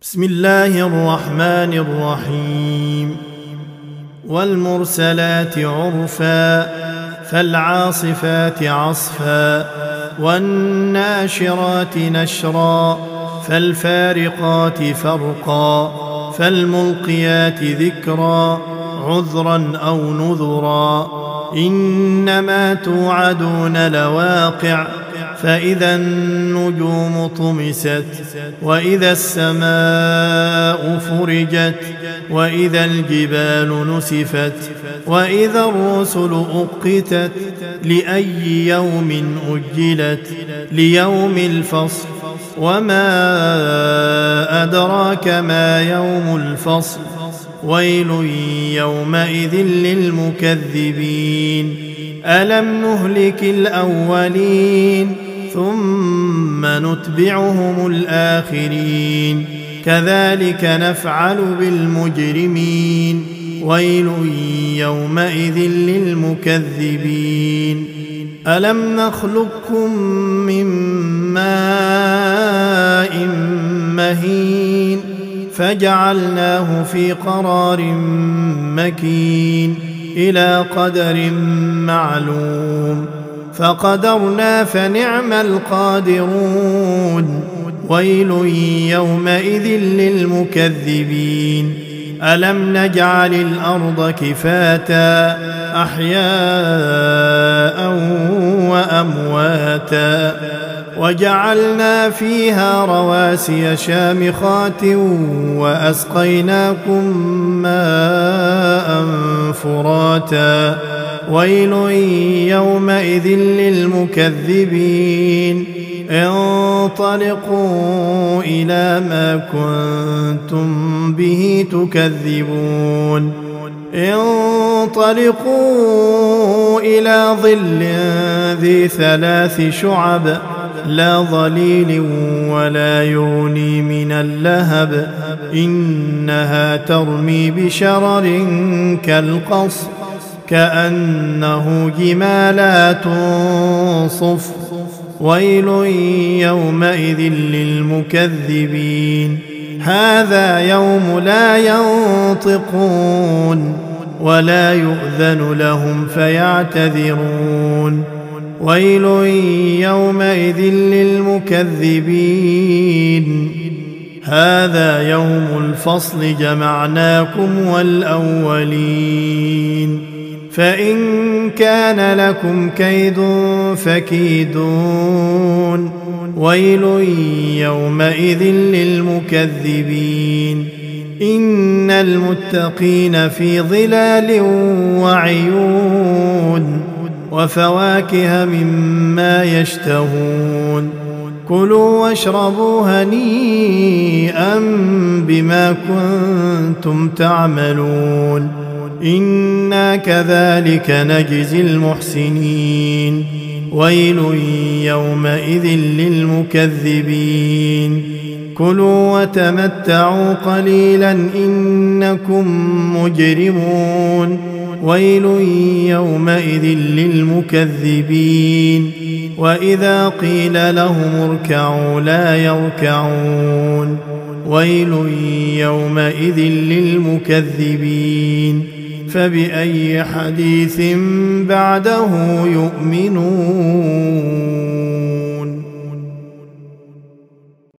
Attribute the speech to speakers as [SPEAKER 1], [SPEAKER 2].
[SPEAKER 1] بسم الله الرحمن الرحيم والمرسلات عرفا فالعاصفات عصفا والناشرات نشرا فالفارقات فرقا فالملقيات ذكرا عذرا أو نذرا إنما توعدون لواقع فإذا النجوم طمست وإذا السماء فرجت وإذا الجبال نسفت وإذا الرسل أقتت لأي يوم أجلت ليوم الفصل وما أدراك ما يوم الفصل ويل يومئذ للمكذبين ألم نهلك الأولين ثم نتبعهم الآخرين كذلك نفعل بالمجرمين ويل يومئذ للمكذبين ألم نخلقكم من ماء مهين فجعلناه في قرار مكين إلى قدر معلوم فقدرنا فنعم القادرون ويل يومئذ للمكذبين ألم نجعل الأرض كفاتا أحياء وأمواتا وجعلنا فيها رواسي شامخات وأسقيناكم ماء فراتا ويل يومئذ للمكذبين انطلقوا إلى ما كنتم به تكذبون انطلقوا إلى ظل ذي 3 شعب لا ظليل ولا يغني من اللهب إنها ترمي بشرر كالقصر كأنه جمالات صفر ويل يومئذ للمكذبين هذا يوم لا ينطقون ولا يؤذن لهم فيعتذرون ويل يومئذ للمكذبين هذا يوم الفصل جمعناكم والأولين فإن كان لكم كيد فكيدون ويل يومئذ للمكذبين إن المتقين في ظلال وعيون وفواكه مما يشتهون كلوا واشربوا هنيئا بما كنتم تعملون إنا كذلك نجزي المحسنين ويل يومئذ للمكذبين كلوا وتمتعوا قليلا إنكم مجرمون ويل يومئذ للمكذبين وإذا قيل لهم اركعوا لا يركعون ويل يومئذ للمكذبين فبأي حديث بعده يؤمنون